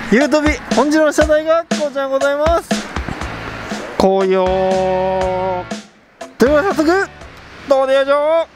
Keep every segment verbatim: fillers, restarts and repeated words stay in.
ゆうとび本日の車体がこちらございます。紅葉ということで早速どうでしょう。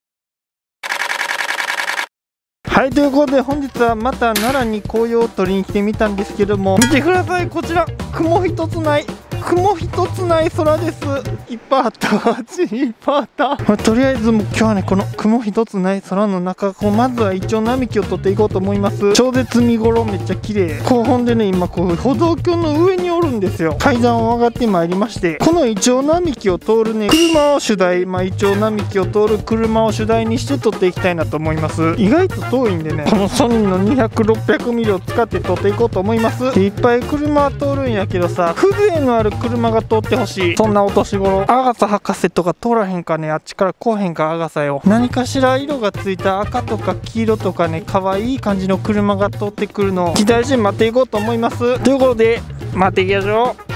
はい、ということで本日はまた奈良に紅葉を取りに来てみたんですけども、見てください、こちら雲一つない雲一つない空です。いっぱいあったいっぱいあった、まあ、とりあえずもう今日はねこの雲一つない空の中、こうまずはイチョウ並木を撮っていこうと思います。超絶見頃めっちゃ綺麗。こうほんでね今こう歩道橋の上におるんですよ。階段を上がってまいりまして、このイチョウ並木を通るね車を主題、まあイチョウ並木を通る車を主題にして撮っていきたいなと思います。意外と遠いんでね、このソニーのにひゃく、ろっぴゃくミリを使って撮っていこうと思います。でいっぱい車は通るんやけどさ、風情のある車が通ってほしい。そんなお年頃、アガサ博士とか通らへんかね。あっちから来おへんかアガサよ。何かしら色がついた赤とか黄色とかね、可愛い感じの車が通ってくるのを期待して待っていこうと思います。ということで待っていきましょう。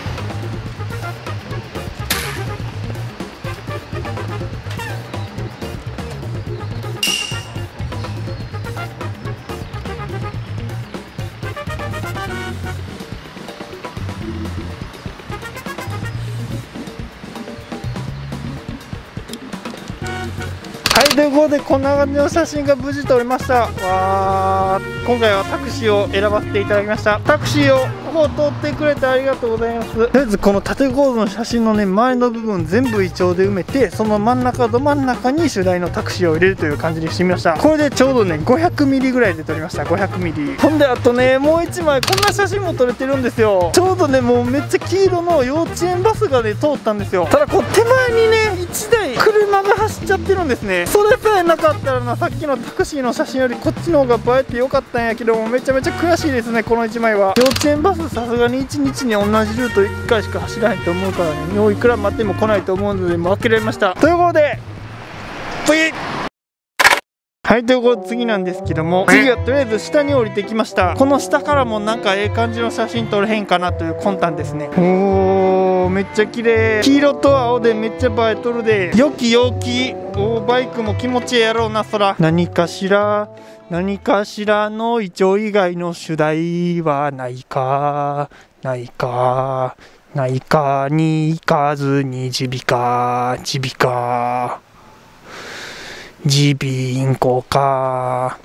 はい、ということでこんな感じの写真が無事撮れました。わー、今回はタクシーを選ばせていただきました。タクシーをここを通ってくれてありがとうございます。とりあえずこの縦構図の写真のね周りの部分全部イチョウで埋めて、その真ん中ど真ん中に主題のタクシーを入れるという感じにしてみました。これでちょうどねごひゃくミリぐらいで撮りました。ごひゃくミリ。ほんであとねもういちまいこんな写真も撮れてるんですよ。ちょうどねもうめっちゃ黄色の幼稚園バスがね通ったんですよ。ただこう手前にねいちだい車が走っちゃってるんですね。それさえなかったらな、さっきのタクシーの写真よりこっちの方が映えてよかったんやけども、めちゃめちゃ悔しいですねこのいちまいは。幼稚園バスさすがにいちにちに同じルートいっかいしか走らへんと思うからね、もういくら待っても来ないと思うのでもう諦めました。ということで次、はい、ということで次なんですけども、次はとりあえず下に降りてきました。この下からもなんかええ感じの写真撮れへんかなという魂胆ですね。おーめっちゃ綺麗。黄色と青でめっちゃ映えとるで、良き陽気。おーバイクも気持ちええやろうな。そら何かしら何かしらのイチョウ以外の主題はないかないかないかに行かずに耳鼻科耳鼻科耳鼻インコか。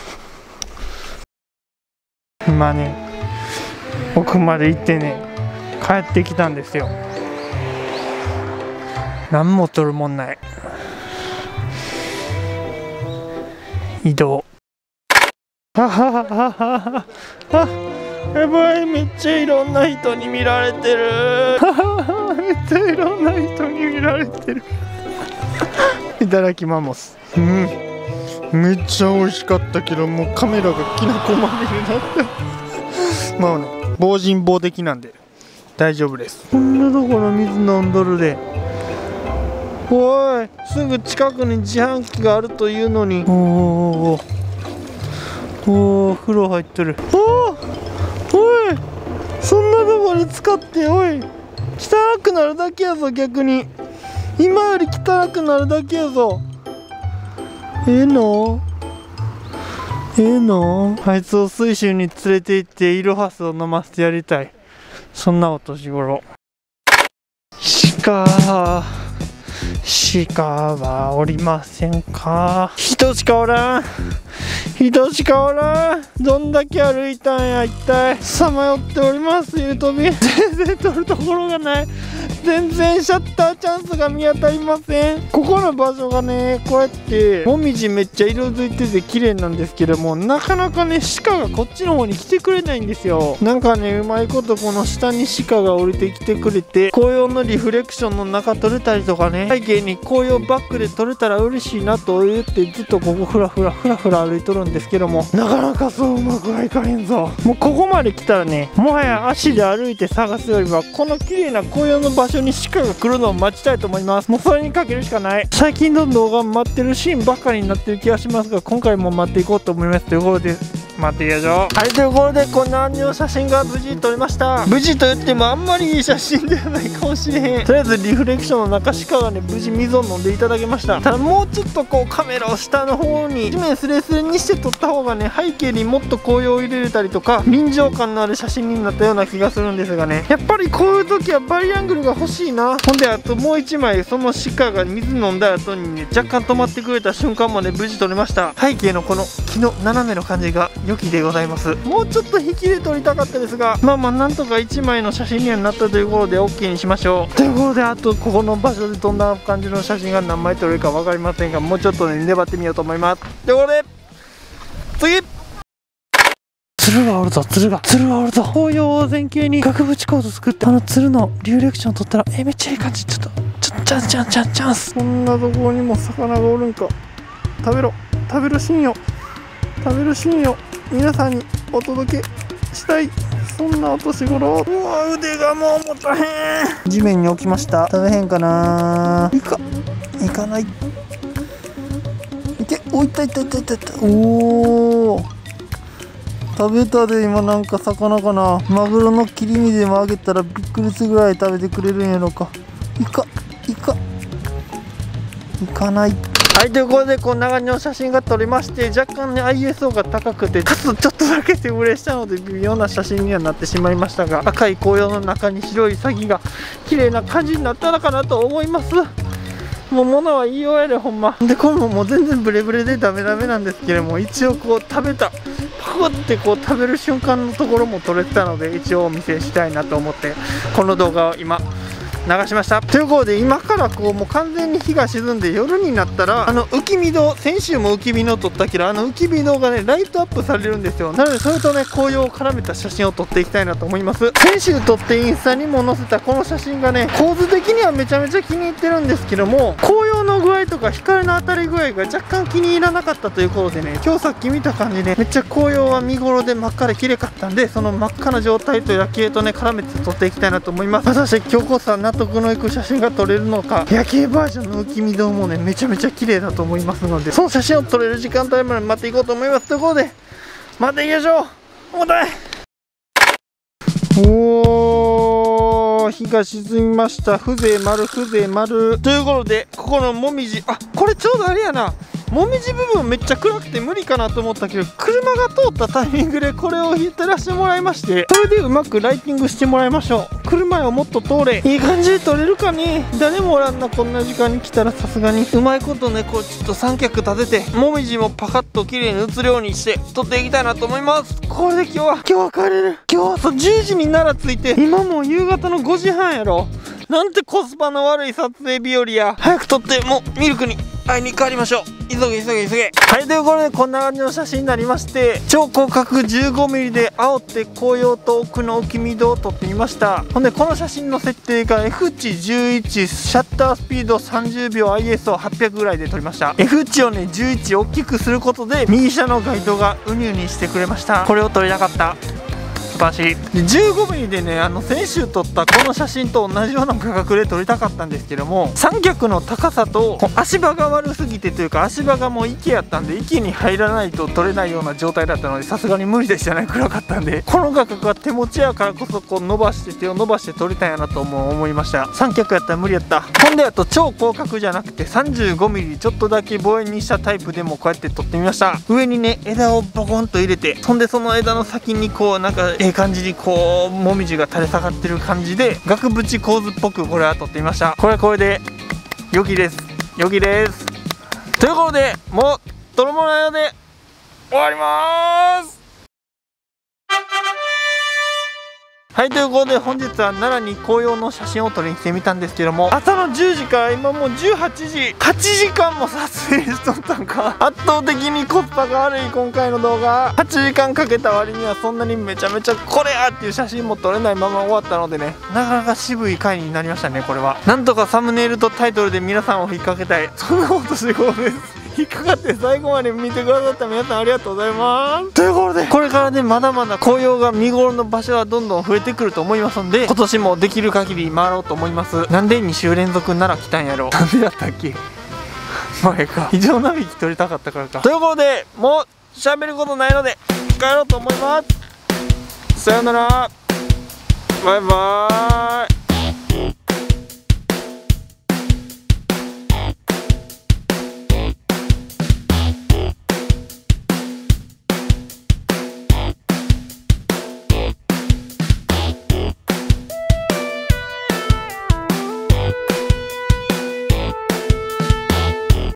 今ね奥まで行ってね帰ってきたんですよ。何も取るもんない。移動。はははははは。やばい、めっちゃいろんな人に見られてる。めっちゃいろんな人に見られてる。いただきます。うん、めっちゃ美味しかったけどもうカメラがきなこまみれになったまあね防塵防的なんで大丈夫です。こんなところ水飲んどるで。おい、すぐ近くに自販機があるというのに。おおおお、風呂入ってる。おお、おい、そんなとこに使っておい汚くなるだけやぞ。逆に今より汚くなるだけやぞ。ええのええのあいつを水州に連れて行ってイロハスを飲ませてやりたい。そんなお年頃。鹿鹿はおりませんか。人しかおらん人しかおらん。どんだけ歩いたんや一体。さまよっておりますゆうとび。全然撮るところがない。全然シャッターチャンスが見当たりません。ここの場所がねこうやってもみじめっちゃ色づいてて綺麗なんですけども、なかなかね鹿がこっちの方に来てくれないんですよ。なんかねうまいことこの下に鹿が降りてきてくれて、紅葉のリフレクションの中撮れたりとかね、背景に紅葉バックで撮れたら嬉しいなと言ってずっとここフラフラフラフラ歩いとるんですけども、なかなかそううまくはいかへんぞ。もうここまで来たらねもはや足で歩いて探すよりはこの綺麗な紅葉の場所に鹿が来るのを待ちたいと思います。もうそれにかけるしかない。最近の動画待ってるシーンばっかりになってる気がしますが、今回も待っていこうと思います。ということで待っていきましょう。はい、ということでこんな感じの写真が無事撮れました。無事と言ってもあんまりいい写真ではないかもしれへん。とりあえずリフレクションの中鹿がね無事水を飲んでいただけました。ただもうちょっとこうカメラを下の方に地面スレスレにして撮った方がね、背景にもっと紅葉を入れれたりとか臨場感のある写真になったような気がするんですがね、やっぱりこういう時はバリアングルが欲しいな。ほんであともういちまいその鹿が水飲んだ後にね若干止まってくれた瞬間まで無事撮れました。背景のこの木の斜めの感じが良きでございます。もうちょっと引きで撮りたかったですが、まあまあなんとかいちまいの写真にはなったということで OK にしましょう。ということであとここの場所でどんな感じの写真が何枚撮れるか分かりませんが、もうちょっとね粘ってみようと思います。ということで次、鶴がおるぞ、鶴が鶴がおるぞ。紅葉を前景に額縁構図作って、あの鶴のリフレクション撮ったらえめっちゃいい感じ。ちょっとちょっとチャンスチャンスチャンスチャンス。こんなところにも魚がおるんか。食べろ食べるシーンを食べるシーンを皆さんにお届けしたい、そんなお年頃。うわ腕がもう持たへん。地面に置きました。食べへんかな。いかいかない。いけ、おいったいったいったいったいった。おお食べたで。今なんか魚かな、マグロの切り身でもあげたらびっくりするぐらい食べてくれるんやろか。いかいかいかない。はい、ということでこんな感じの写真が撮れまして、若干ね アイエスオー が高くてかつちょっとだけ手ぶれしたので微妙な写真にはなってしまいましたが、赤い紅葉の中に白いサギが綺麗な感じになったのかなと思います。もう物は言いようやでほんまで、これももう全然ブレブレでダメダメなんですけれども、一応こう食べたパクってこう食べる瞬間のところも撮れてたので一応お見せしたいなと思ってこの動画を今流しました。ということで今からこうもう完全に日が沈んで夜になったら、あの浮き見堂、先週も浮き見堂撮ったけどあの浮き見堂がねライトアップされるんですよ。なのでそれとね紅葉を絡めた写真を撮っていきたいなと思います。先週撮ってインスタにも載せたこの写真がね構図的にはめちゃめちゃ気に入ってるんですけども、紅葉の具合とか光の当たり具合が若干気に入らなかったということでね、今日さっき見た感じねめっちゃ紅葉は見頃で真っ赤で綺麗かったんで、その真っ赤な状態と夜景とね絡めて撮っていきたいなと思います。果たして今日こそは納得のいく写真が撮れるのか。夜景バージョンの浮き見堂もねめちゃめちゃ綺麗だと思いますので、その写真を撮れる時間帯まで待っていこうと思います。ということで待っていきましょう。重たい。おー、日が沈みました。風情丸風情丸ということで、ここのもみじ、あこれちょうどあれやな、もみじ部分めっちゃ暗くて無理かなと思ったけど、車が通ったタイミングでこれを引いてらしてもらいまして、それでうまくライティングしてもらいましょう。車をもっと通れ。いい感じで撮れるかね。誰もおらんな、こんな時間に来たら。さすがにうまいことねこうちょっと三脚立ててもみじもパカッと綺麗に映るようにして撮っていきたいなと思います。これで今日は今日は帰れる。今日はそうじゅうじになら着いて、今もう夕方のごじはんやろ。なんてコスパの悪い撮影日和や。早く撮ってもうミルクに会いに帰りましょう。急げ急げ急げ。はい、ということでこんな感じの写真になりまして、超広角 じゅうごミリ で煽って紅葉と奥の浮き見堂を撮ってみました。ほんでこの写真の設定が エフ 値じゅういち、シャッタースピードさんじゅうびょう、アイエスオーはっぴゃく ぐらいで撮りました。 F 値をねじゅういち大きくすることで右下のガイドがウニウニしてくれました。これを撮りたかった。素晴らしい。で じゅうごミリ でね、あの先週撮ったこの写真と同じような画角で撮りたかったんですけども、三脚の高さと足場が悪すぎてというか、足場がもう池やったんで池に入らないと撮れないような状態だったので、さすがに無理でしたね。暗かったんで、この画角は手持ちやからこそこう伸ばして手を伸ばして撮りたいなとも思いました。三脚やったら無理やった。ほんであと超広角じゃなくて さんじゅうごミリ ちょっとだけ望遠にしたタイプでもこうやって撮ってみました。上にね枝をボコンと入れて、そんでその枝の先にこうなんかええ感じにこうもみじが垂れ下がってる感じで額縁構図っぽくこれは撮ってみました。これはこれで良きです。良きです。ということでもう撮るものなので終わりまーす。はい、ということで本日は奈良に紅葉の写真を撮りに来てみたんですけども、朝のじゅうじから今もうじゅうはちじ、はちじかんも撮影しとったんか。圧倒的にコスパが悪い今回の動画。はちじかんかけた割にはそんなにめちゃめちゃこれやっていう写真も撮れないまま終わったのでね、なかなか渋い回になりましたね。これはなんとかサムネイルとタイトルで皆さんを引っ掛けたい、そんなことしてこうです。引っかかって最後まで見てくださった皆さんありがとうございます。ということでこれからねまだまだ紅葉が見頃の場所はどんどん増えてくると思いますので、今年もできる限り回ろうと思います。なんでにしゅう連続奈良来たんやろ。なんでだったっけ。前か異常なびき撮りたかったからか。ということでもう喋ることないので帰ろうと思います。さよなら、バイバーイ。